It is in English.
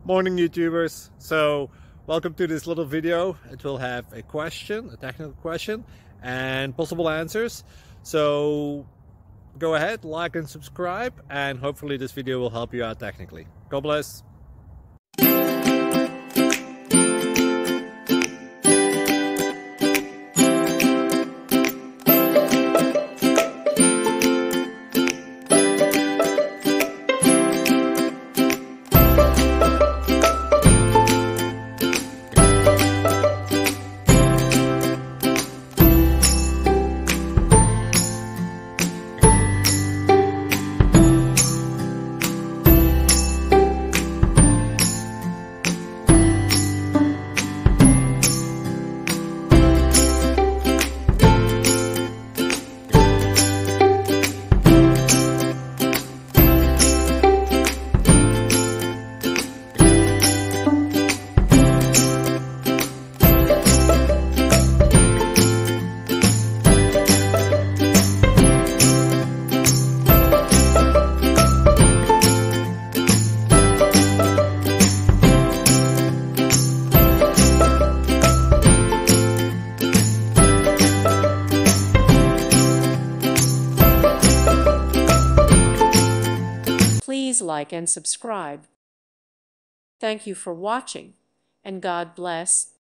Morning YouTubers. So welcome to this little video. It will have a question, a technical question, and possible answers. So go ahead, like and subscribe, and hopefully this video will help you out technically. God bless. Please like and subscribe. Thank you for watching, and God bless.